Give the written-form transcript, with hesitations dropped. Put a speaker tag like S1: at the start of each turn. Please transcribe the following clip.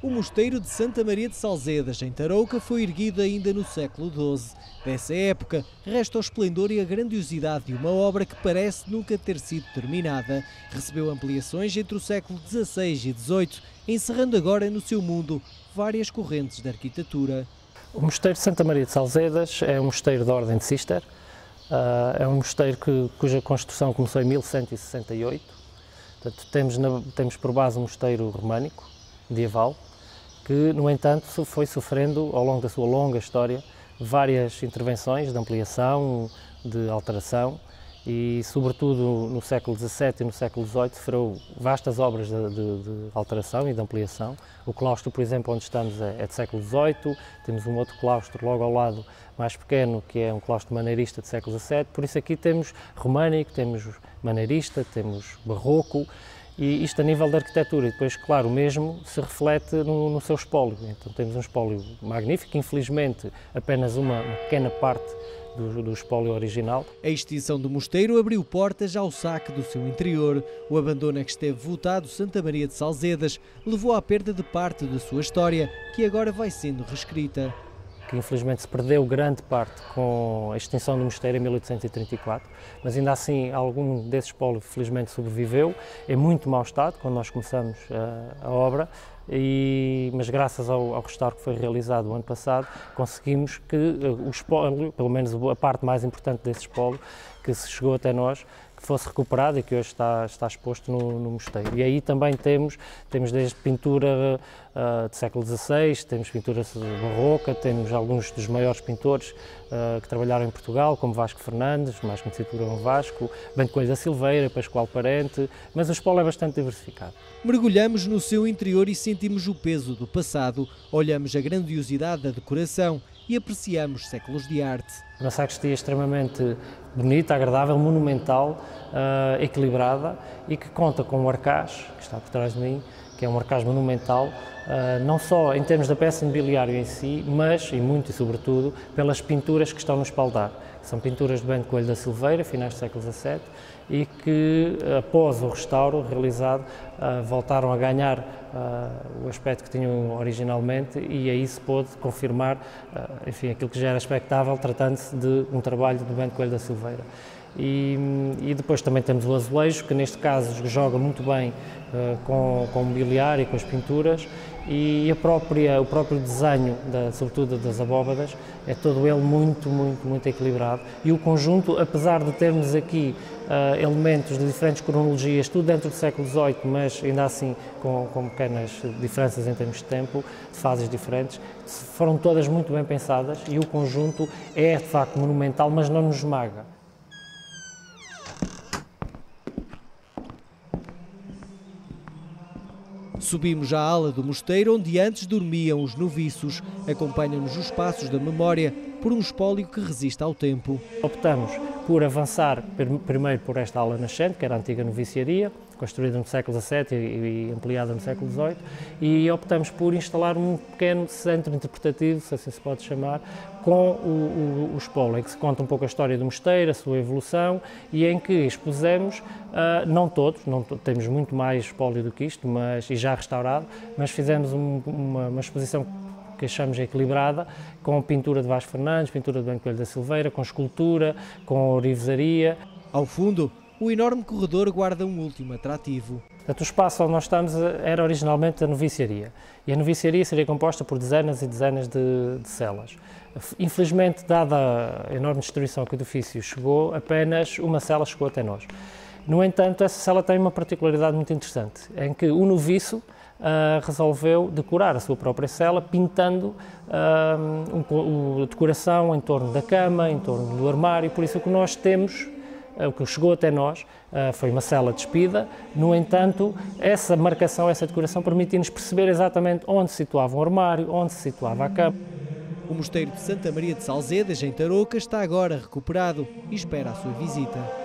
S1: O mosteiro de Santa Maria de Salzedas, em Tarouca, foi erguido ainda no século XII. Dessa época, resta o esplendor e a grandiosidade de uma obra que parece nunca ter sido terminada. Recebeu ampliações entre o século XVI e XVIII, encerrando agora no seu mundo várias correntes de arquitetura.
S2: O mosteiro de Santa Maria de Salzedas é um mosteiro da Ordem de Cister. É um mosteiro cuja construção começou em 1168. Portanto, temos por base um mosteiro românico, medieval, que, no entanto, foi sofrendo, ao longo da sua longa história, várias intervenções de ampliação, de alteração e, sobretudo, no século XVII e no século XVIII, sofreu vastas obras de alteração e de ampliação. O claustro, por exemplo, onde estamos é do século XVIII, temos um outro claustro logo ao lado, mais pequeno, que é um claustro maneirista do século XVII, por isso aqui temos românico, temos maneirista, temos barroco, e isto a nível da arquitetura, e depois, claro, o mesmo se reflete no seu espólio. Então temos um espólio magnífico, infelizmente apenas uma pequena parte do espólio original.
S1: A extinção do mosteiro abriu portas ao saque do seu interior. O abandono a que esteve votado Santa Maria de Salzedas levou à perda de parte da sua história, que agora vai sendo reescrita.
S2: Que infelizmente se perdeu grande parte com a extinção do mosteiro em 1834, mas ainda assim algum desse espólio felizmente sobreviveu, em muito mau estado quando nós começamos a obra, mas graças ao restauro que foi realizado o ano passado, conseguimos que o espólio, pelo menos a parte mais importante desse espólio, que se chegou até nós, que fosse recuperado e que hoje está exposto no mosteiro. E aí também temos desde pintura do século XVI, temos pintura barroca, temos alguns dos maiores pintores que trabalharam em Portugal, como Vasco Fernandes, mais conhecido por Dom Vasco, Bento Coelho da Silveira, Pascoal Parente, mas o espólio é bastante diversificado.
S1: Mergulhamos no seu interior e sentimos o peso do passado, olhamos a grandiosidade da decoração e apreciamos séculos de arte.
S2: Uma sacristia extremamente bonita, agradável, monumental, equilibrada e que conta com um arcaz, que está por trás de mim, que é um arcaz monumental, não só em termos da peça mobiliária em si, mas, e muito e sobretudo, pelas pinturas que estão no espaldar. São pinturas de Bento Coelho da Silveira, finais do século XVII, e que, após o restauro realizado, voltaram a ganhar o aspecto que tinham originalmente e aí se pôde confirmar, enfim, aquilo que já era expectável, tratando-se de um trabalho de Bento Coelho da Silveira. E depois também temos o azulejo, que neste caso joga muito bem com o mobiliário e com as pinturas, e o próprio desenho, sobretudo das abóbadas, é todo ele muito equilibrado. E o conjunto, apesar de termos aqui elementos de diferentes cronologias, tudo dentro do século XVIII, mas ainda assim com pequenas diferenças em termos de tempo, de fases diferentes, foram todas muito bem pensadas e o conjunto é de facto monumental, mas não nos esmaga.
S1: Subimos à ala do mosteiro onde antes dormiam os noviços. Acompanham-nos os passos da memória por um espólio que resiste ao tempo.
S2: Optamos por avançar primeiro por esta ala nascente, que era a antiga noviciaria, construída no século XVII e ampliada no século XVIII, e optamos por instalar um pequeno centro interpretativo, se assim se pode chamar, com o espólio, em que se conta um pouco a história do mosteiro, a sua evolução, e em que expusemos, não todos, temos muito mais espólio do que isto, e já restaurado, mas fizemos uma exposição que achamos equilibrada, com pintura de Vasco Fernandes, pintura de Bento Coelho da Silveira, com escultura, com orivesaria.
S1: Ao fundo, o enorme corredor guarda um último atrativo.
S2: Portanto, o espaço onde nós estamos era originalmente a noviciaria, e a noviciaria seria composta por dezenas e dezenas de celas. Infelizmente, dada a enorme destruição que o edifício chegou, apenas uma cela chegou até nós. No entanto, essa cela tem uma particularidade muito interessante, em que o noviço resolveu decorar a sua própria cela, pintando a decoração em torno da cama, em torno do armário. Por isso o que nós temos, o que chegou até nós, foi uma cela despida. No entanto, essa marcação, essa decoração permitiu-nos perceber exatamente onde se situava o armário, onde se situava a cama.
S1: O mosteiro de Santa Maria de Salzedas, em Tarouca, está agora recuperado e espera a sua visita.